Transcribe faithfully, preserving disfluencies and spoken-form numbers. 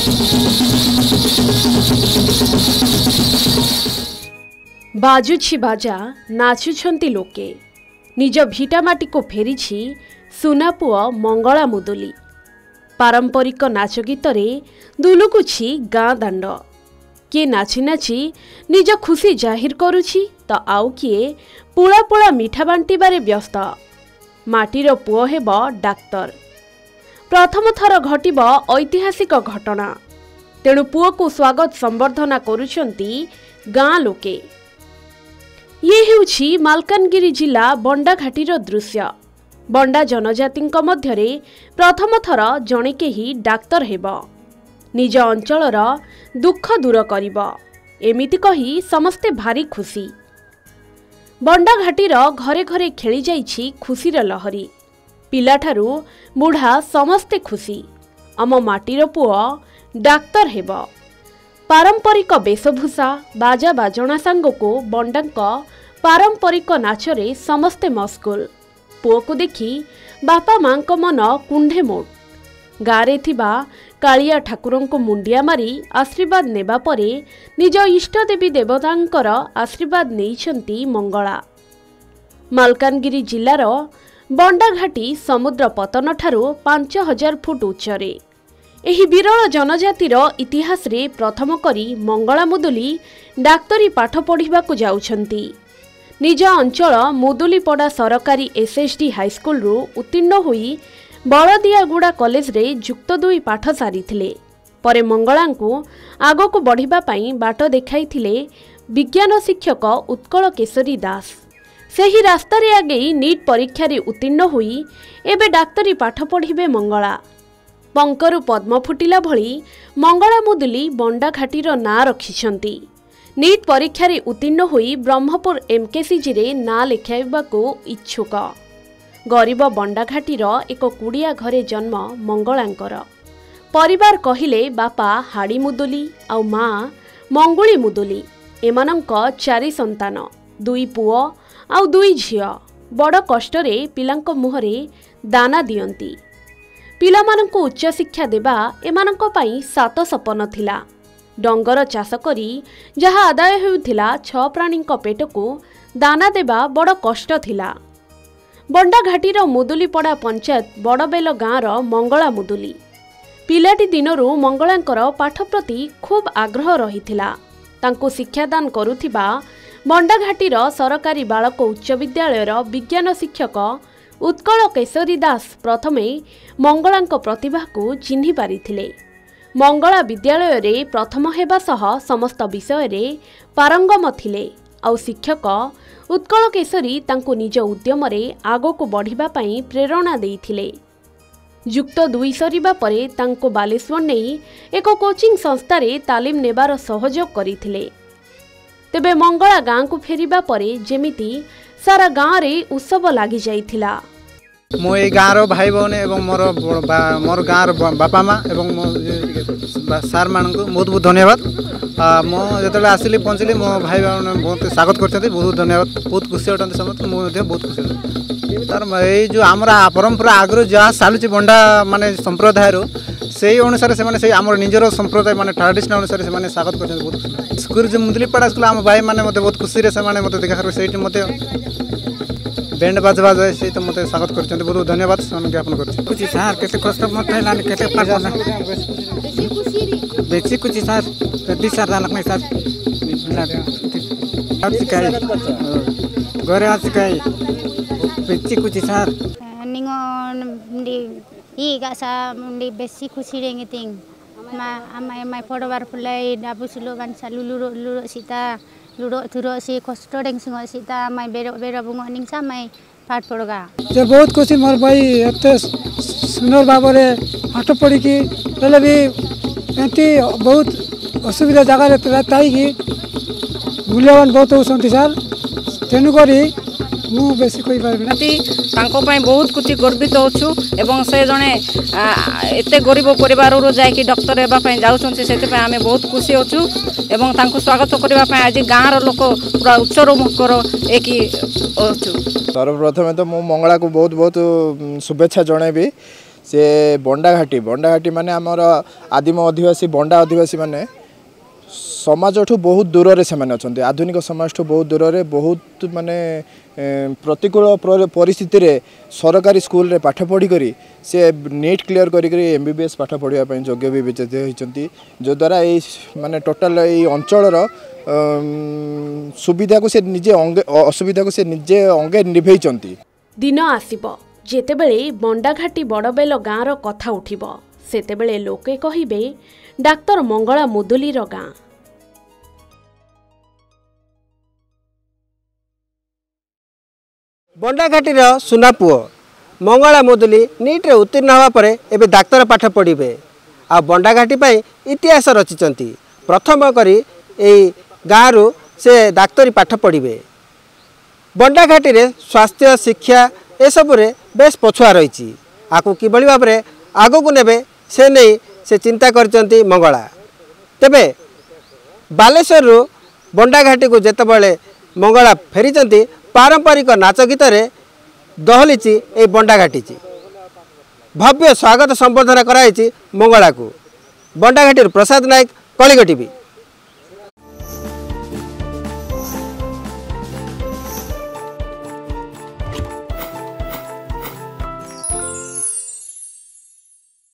बाजुछि बाजा नाचुछंती लोके निज भिटामाटी को फेरिछि सुनापुआ मंगला मुदुली पारंपरिक नाच गीत रे दुलुकुछि गाँ दांड किए नाची नाची निज खुशी जाहिर करुछि तो आउ किए पुला पुला मिठा बांटिबारे व्यस्त माटीर पुओ हेब डाक्तर प्रथम थर घटिब ऐतिहासिक घटना तेणु पुओ को स्वागत संबर्धना करुछंती गाँ लोके। ये हेउछि मालकानगिरी जिला बंडाघाटीर दृश्य। बंडा जनजातिंक मध्यरे प्रथम थर जणे केही डाक्तर हेब निज अंचलर दुख दूर करिब एमिति कही समस्ते भारी खुशी। बंडाघाटीर घरे घरे खेली जाइछि खुशीर लहरी पिलाठारू बुढ़ा समस्ते खुशी आम माटीर पुओ डाक्तर हेब। पारंपरिक वेशभूषा बाजा बाजणा सांगको बंडांक पारंपरिक नाचरे समस्ते मस्कुल पुओ को देखि बापा माँ मन कुंढे मोट गारे थिबा कालिया ठाकुरन को मुंडिया मारी आशीर्वाद नेबा परे निज इष्ट देवी देवतांकर आशीर्वाद नेइछंती मंगला। मालकानगिरी जिलार बंडाघाटी समुद्र पतन ठारू पांच हजार फुट उच्चरे एही विरल जनजातिर इतिहास रे प्रथम करी मंगला मुदुली डाक्तरी पाठ पढ़िबाकु जाउछंती। निज अंचल मुदुलीपड़ा सरकारी एसएसडी हाईस्कूल रु उत्तीर्ण होई बलदियागुड़ा कॉलेज रे जुक्त दुई पाठ सारिथिले परे मंगलांकु आगकु बढ़िबा पई बाट देखाइथिले विज्ञान शिक्षक उत्कल केशरी दास। सेही रास्ता रे आगे नीट परीक्षा रे उत्तीर्ण होई एबे डाक्तरी पाठ पढ़िबे मंगला। पंकरु पद्म फुटिला भली मंगला मुदुली बंडाघाटीर ना रखिछंती। नीट परीक्षा रे उत्तीर्ण होई ब्रह्मपुर एमकेसीजी रे ना लेखाइबाकू इच्छुक गरीब बंडाघाटीर एक कुड़िया घरे जन्म मंगलांकर। परिवार कहिले बापा हाड़ी मुदुली आउ माँ मंगुली मुदुली एमानंक चारि संतान दुई पुओ आउ दुई झियो बड़ कष्टरे पिलांक मुहरे दाना दियंती। पिलामानंकु उच्च शिक्षा देबा एमानंक पई सात सपन थिला। डंगर चाष करी जहा आदाय हेउथिला छ प्राणींक पेटको दाना देबा बड़ कष्ट थिला। बंडाघाटीर मुदुलीपड़ा पंचायत बड़बेल गाँर मंगला मुदुली पिलाटी दिनरू मंगलांकर पाठ प्रति खूब आग्रह रहिथिला। तांको शिक्षादान करुथिबा बंडाघाटीर सरकारी बालक उच्च विद्यालयर विज्ञान शिक्षक उत्कल केशरी दास प्रथमे मंगलांक प्रतिभा को चिन्हि पारिथिले। मंगला विद्यालय रे प्रथम हेबा सह समस्त विषय रे पारंगम थिले आउ शिक्षक उत्कल केशरी तांको निज उद्यम रे आगो को बढ़िबा पई प्रेरणा देइथिले। जुक्त दुई सरिबा परे तांको बालेश्वर नेई एक कोचिंग संस्था रे तालीम नेबार सहयोग करिथिले। तेबे मंगला गाँ को फेरिबा परे जेमिति सारा गाँ रे उत्सव लागि जाइथिला। मो ए गाँव भाई भौणी एवं मोर मोर गाँव बापा माँ एवं सार मान बहुत बहुत धन्यवाद। मो जो आसिली पहुँचली मो भाई भौणी बहुत स्वागत कर बहुत धन्यवाद बहुत खुशी अटंती समस्त मुझे बहुत खुशी तार ये जो आम परंपरा आगु जहाँ चलुची बंडा माने संप्रदाय से अनुसार से आम निजर संप्रदाय माने ट्रेडिशनल अनुसार से स्वागत कर बहुत स्कूल जो मुदुलीपड़ा स्कूल आम भाई मैंने मत बहुत खुशी से मत देखा से मत बैंड बाज बाज से तो मत स्वागत कर बहुत धन्यवाद ज्ञापन कर सार के कष्ट मत बेसी कुछ सार तीस सार नहीं सार घरे आसिकाई बेसी कुछ सार सा बेसी खुशी रहेंगे तिंग मैं पड़वार फुलाई डाबू सुलो गानसा लुलु लुलो सीता लुड़ो थुरो से कष्ट डेंग सिंह सीता मैं बेरो बेरो बुंग निंसा मैं पाठ पड़गा जे बहुत खुशी मोर भाई एते सुंदर भाबरे पाठ पढ़ी की पहले भी एंती बहुत असुविधा जगह रे ताई की मूल्यवान बहुत होसंती सर तेनु करी मु बेसी कोई पारबी तांको पई बहुत कुछ गर्वित होछु एवं से जने एते गरीब परिवार रो जाय कि डॉक्टर हेबा पई जाउछंती सेते पई आमे बहुत खुशी होछु एवं तांको स्वागत करबा पई आज गाँ रो लोक पूरा उच्चर मुखर एकी होछु। सर्वप्रथम तो मु मंगला को बहुत बहुत शुभेच्छा जणेबी से बंडाघाटी बंडाघाटी माने आमर आदिम आदिवासी बंडा आदिवासी माने समाज ठू बहुत दूर से माने अच्छा आधुनिक समाज ठू बहुत दूर रे बहुत माने प्रतिकूल परिस्थिति रे सरकारी स्कूल रे पाठ पढ़ी करी से नीट क्लियर करी करी एमबीबीएस पाठ पढ़िया पई योग्य भी विजेता होइचंती जो द्वारा ए माने टोटल ए अंचल रो सुविधा को से निजे अंगे असुविधा को से निजे अंगे निभेइचंती। दिन आसीबो जेतेबेले बंडाघाटी बड़बेल गाँव रो कथा उठिबो सेतेबेले लोके कहिबे डाक्तर मंगला मुदुली रो गाँ। बंडाघाटी सुना पुओ मंगला मुदुली नीट रे उत्तीर्ण हवा परे एबे डाक्तर पाठ पढ़िबे आ बंडाघाटी पई इतिहास रचिचंती प्रथम करी ए गाँव से डाक्तरी पाठ पढ़िबे। बंडाघाटी रे स्वास्थ्य शिक्षा ए सब रे बेस पछुआ रही आकु किभली भाव में आगो को नेबे से नहीं से चिंता करचंती मंगला। तेबे बालेश्वर रु बंडाघाटी को जेतेबेले मंगला फेरीचंती पारंपरिक नाच गीत रे दहलीची ए बंडाघाटी भव्य स्वागत संबर्धना कराई मंगला को। बंडाघाटी प्रसाद नायक कलिंग टीवी।